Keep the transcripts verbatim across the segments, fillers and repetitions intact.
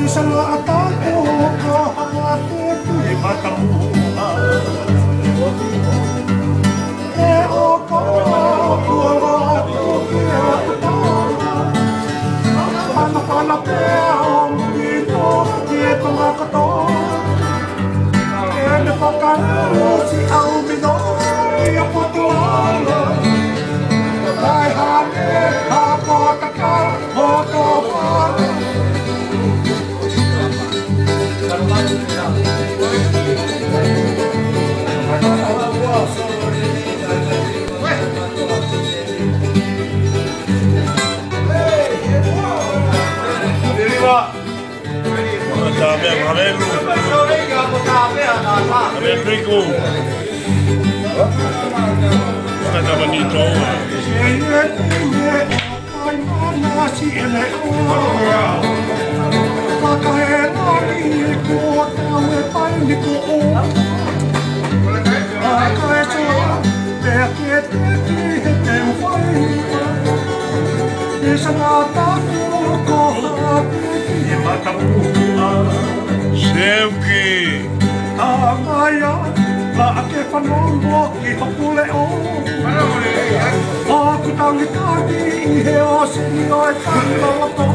Isang atato ko hangate di matamua E oko kuwa tukia Pana-pana peong dito Dito makato E nepakano si Almino Iya patuala Dai hane hako takal Hoto para Sabi ang harelu. Sabi ang trigo. Baka naman dito. Sevki Amaya Laake whanongo ki hapule o Aku tangi tangi ihe o singo e tangalako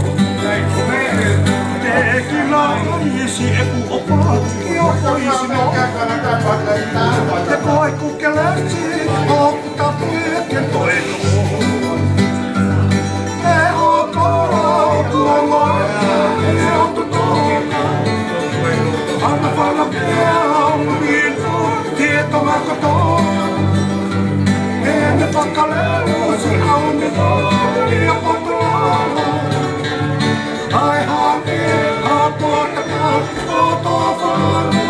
Te kila isi e ku opa ki o po isi no Te koe ku kelesi o ku tapu e ke toe no E o kora o kuongo e o tutonga Ana whala pēa o mito, te tonga kato E me whakaleo si au mito, te apotoa Ai hake, a pōtaka, o tō whāne